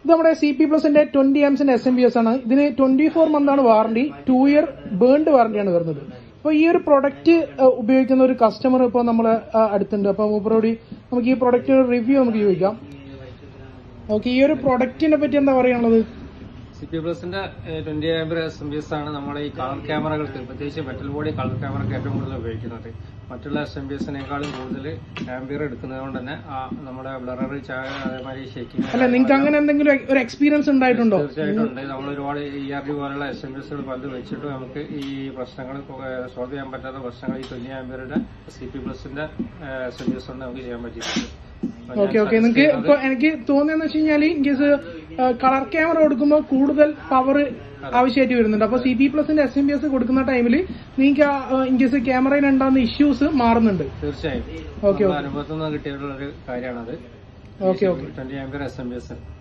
ഇത് നമ്മുടെ CP Plusന്റെ 20 amps SMBS ആണ്. ഇതിന് 24 month ആണ് വാറണ്ടി, 2 year ബേൺഡ് വാറണ്ടിയാണ് വരുന്നത്. അപ്പൊ ഈ ഒരു പ്രൊഡക്റ്റ് ഉപയോഗിക്കുന്ന ഒരു കസ്റ്റമർ ഇപ്പൊ നമ്മളെ അടുത്തുണ്ട്. അപ്പൊ മൂപ്പരോട് നമുക്ക് ഈ പ്രൊഡക്റ്റിന്റെ റിവ്യൂ നമുക്ക് ചോദിക്കാം. ഓക്കെ, ഈ ഒരു പ്രൊഡക്റ്റിനെ പറ്റി എന്താ പറയാനുള്ളത്? CP Plusന്റെ 20 amp SMBS ആണ് നമ്മുടെ ഈ കളർ ക്യാമറകൾക്ക്, പ്രത്യേകിച്ച് മെറ്റൽ ബോഡി കളർ ക്യാമറക്ക് ഏറ്റവും കൂടുതൽ ഉപയോഗിക്കുന്നത്. മറ്റുള്ള SMBSനേക്കാളും കൂടുതൽ ആംബിയർ എടുക്കുന്നത് കൊണ്ട് തന്നെ നമ്മുടെ ബ്ലറർ അതേമാതിരി ഷേക്കിംഗ്. അല്ല, നിങ്ങൾക്ക് അങ്ങനെ എന്തെങ്കിലും ഒരു എക്സ്പീരിയൻസ് ഉണ്ടായിട്ടുണ്ടോ? തീർച്ചയായിട്ടും ഉണ്ട്. നമ്മൾ ഒരുപാട് ERD പോലുള്ള SMBSകൾ പലത് വെച്ചിട്ട് നമുക്ക് ഈ പ്രശ്നങ്ങൾ സോൾവ് ചെയ്യാൻ പറ്റാത്ത പ്രശ്നങ്ങൾ ഈ 20 ആംബിയറുടെ CP Plusന്റെ SMBS കൊണ്ട് നമുക്ക് ചെയ്യാൻ പറ്റിയിട്ടുണ്ട്. ഓക്കെ, നിങ്ങൾക്ക് ഇപ്പൊ എനിക്ക് തോന്നിയെന്ന് വെച്ച് കഴിഞ്ഞാൽ ഇൻകേസ് കളർ ക്യാമറ കൊടുക്കുമ്പോൾ കൂടുതൽ പവർ ആവശ്യമായിട്ട് വരുന്നുണ്ട്. അപ്പൊ CP Plusന്റെ SMBS കൊടുക്കുന്ന ടൈമിൽ നിങ്ങൾക്ക് ഇൻകേസ് ക്യാമറയിൽ ഉണ്ടാകുന്ന ഇഷ്യൂസ് മാറുന്നുണ്ട്. തീർച്ചയായും അനുഭവത്തിൽ നിന്ന് കിട്ടിയിട്ടുള്ള ഒരു കാര്യമാണത്. 20 amp SMBS.